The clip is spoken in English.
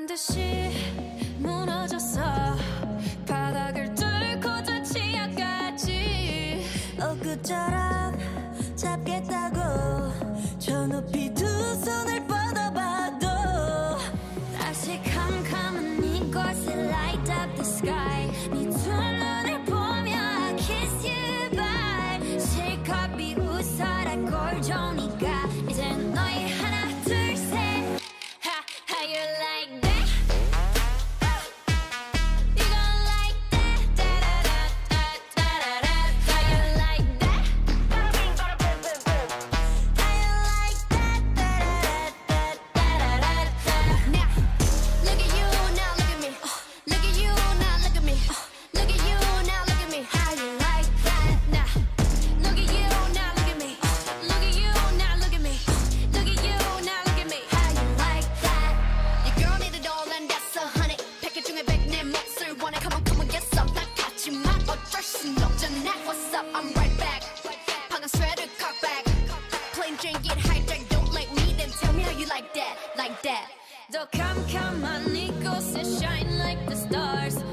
반드시 무너졌어 바닥을 뚫고 저 치아까지 엊그처럼 잡겠다고 저 높이 두 손을 뻗어봐도 다시 캄캄한 이곳에 light up the sky 네 두 눈을 보며 I kiss you bye 실컷 비웃어라 꼴 좋으니까 이젠 너희 하나 둘 셋 How you like that? You gon' like that? Da-da-da-da-da-da-da. How you like that? How you like that? Da-da-da-da-da-da-da. Now, look at you, now look at me. Look at you, now look at me. Look at you, now look at me. How you like that? Now, look at you, now look at me. Look at you, now look at me. Look at you, now look at me. How you like that? Your girl need it all and that's a honey. 패킷 중에 100내 몫을 원해. Come on, get some. 난 같지만 어쩔 순 없잖아. What's up? I'm right back. 방금 sweater cut back. Plain Jane get hijacked. Don't like me, then tell me how you like that, like that. 더 캄캄한 이곳에 shine like the stars.